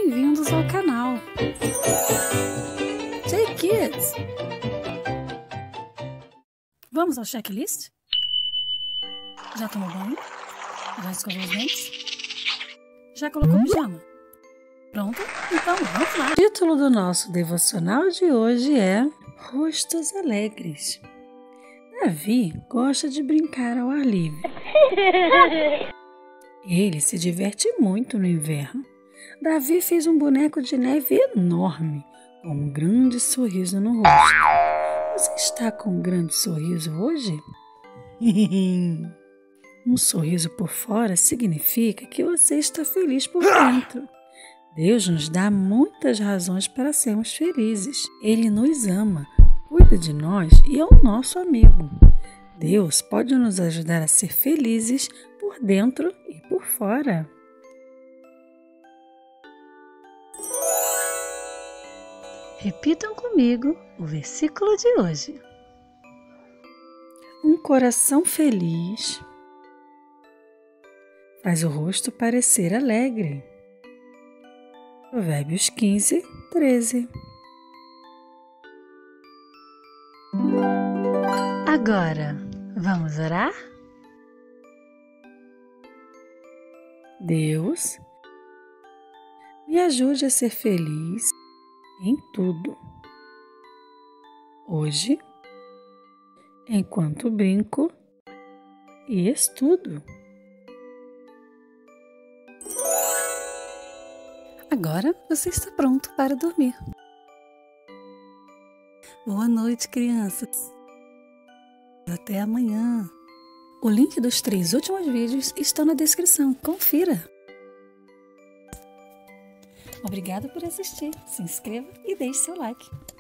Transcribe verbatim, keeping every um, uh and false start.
bem-vindos ao canal J Kids! Vamos ao checklist? Já tomou banho? Já escovou os dentes? Já colocou pijama? Pronto? Então vamos lá! O título do nosso devocional de hoje é Rostos Alegres. Davi gosta de brincar ao ar livre. Ele se diverte muito no inverno. Davi fez um boneco de neve enorme, com um grande sorriso no rosto. Você está com um grande sorriso hoje? Um sorriso por fora significa que você está feliz por dentro. Deus nos dá muitas razões para sermos felizes. Ele nos ama, cuida de nós e é o nosso amigo. Deus pode nos ajudar a ser felizes por dentro e por fora. Repitam comigo o versículo de hoje. Um coração feliz faz o rosto parecer alegre. Provérbios quinze, treze. Agora, vamos orar? Deus, me ajude a ser feliz em tudo. Hoje, enquanto brinco e estudo. Agora você está pronto para dormir. Boa noite, crianças. Até amanhã. O link dos três últimos vídeos está na descrição. Confira. Obrigada por assistir. Se inscreva e deixe seu like.